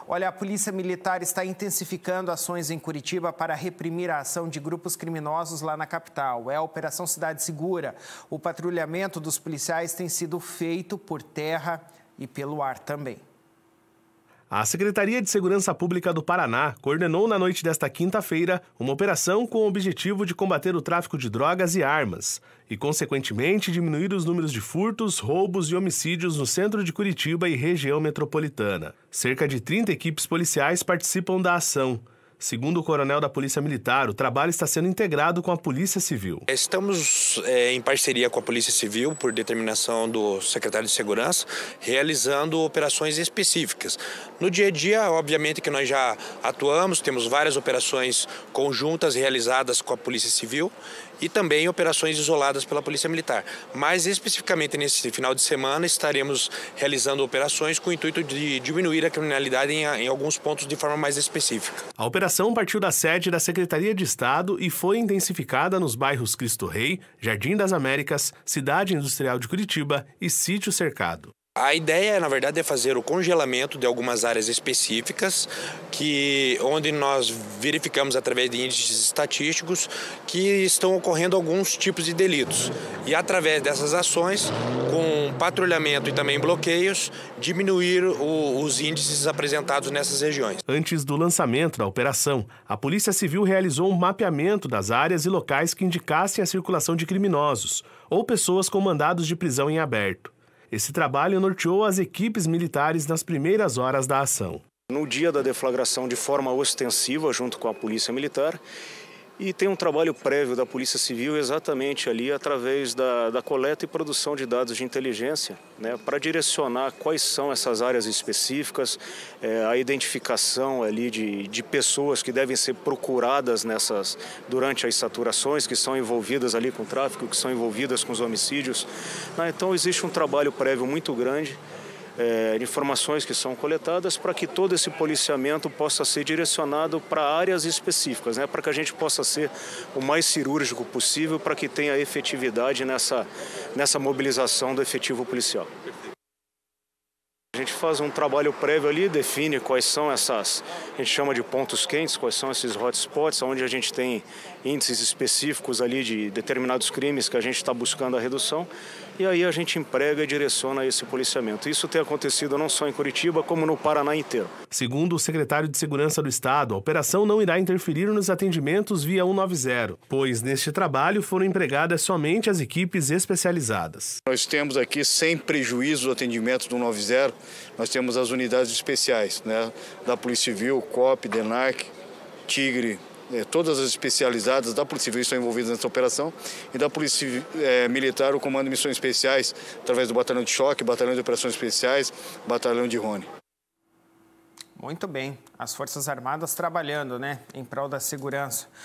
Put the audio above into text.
Olha, a Polícia Militar está intensificando ações em Curitiba para reprimir a ação de grupos criminosos lá na capital. É a Operação Cidade Segura. O patrulhamento dos policiais tem sido feito por terra e pelo ar também. A Secretaria de Segurança Pública do Paraná coordenou na noite desta quinta-feira uma operação com o objetivo de combater o tráfico de drogas e armas e, consequentemente, diminuir os números de furtos, roubos e homicídios no centro de Curitiba e região metropolitana. Cerca de 30 equipes policiais participam da ação. Segundo o coronel da Polícia Militar, o trabalho está sendo integrado com a Polícia Civil. Estamos em parceria com a Polícia Civil, por determinação do secretário de Segurança, realizando operações específicas. No dia a dia, obviamente que nós já atuamos, temos várias operações conjuntas realizadas com a Polícia Civil e também operações isoladas pela Polícia Militar. Mas especificamente nesse final de semana estaremos realizando operações com o intuito de diminuir a criminalidade em alguns pontos de forma mais específica. A operação partiu da sede da Secretaria de Estado e foi intensificada nos bairros Cristo Rei, Jardim das Américas, Cidade Industrial de Curitiba e Sítio Cercado. A ideia, na verdade, é fazer o congelamento de algumas áreas específicas, onde nós verificamos, através de índices estatísticos, que estão ocorrendo alguns tipos de delitos. E, através dessas ações, com patrulhamento e também bloqueios, diminuir os índices apresentados nessas regiões. Antes do lançamento da operação, a Polícia Civil realizou um mapeamento das áreas e locais que indicassem a circulação de criminosos ou pessoas com mandados de prisão em aberto. Esse trabalho norteou as equipes militares nas primeiras horas da ação. No dia da deflagração, de forma ostensiva, junto com a Polícia Militar, e tem um trabalho prévio da Polícia Civil exatamente ali através da coleta e produção de dados de inteligência, né, para direcionar quais são essas áreas específicas, a identificação ali de pessoas que devem ser procuradas durante as saturações, que são envolvidas ali com o tráfico, que são envolvidas com os homicídios. Então existe um trabalho prévio muito grande, de informações que são coletadas para que todo esse policiamento possa ser direcionado para áreas específicas, né, para que a gente possa ser o mais cirúrgico possível para que tenha efetividade nessa mobilização do efetivo policial. A gente faz um trabalho prévio ali, define quais são a gente chama de pontos quentes, quais são esses hotspots, onde a gente tem índices específicos ali de determinados crimes que a gente está buscando a redução, e aí a gente emprega e direciona esse policiamento. Isso tem acontecido não só em Curitiba, como no Paraná inteiro. Segundo o secretário de Segurança do Estado, a operação não irá interferir nos atendimentos via 190, pois neste trabalho foram empregadas somente as equipes especializadas. Nós temos aqui, sem prejuízo do atendimento do 190, nós temos as unidades especiais, né, da Polícia Civil, COP, DENARC, Tigre, todas as especializadas da Polícia Civil estão envolvidas nessa operação, e da Polícia Militar, o Comando de Missões Especiais, através do Batalhão de Choque, Batalhão de Operações Especiais, Batalhão de Rony. Muito bem, as Forças Armadas trabalhando, né, em prol da segurança.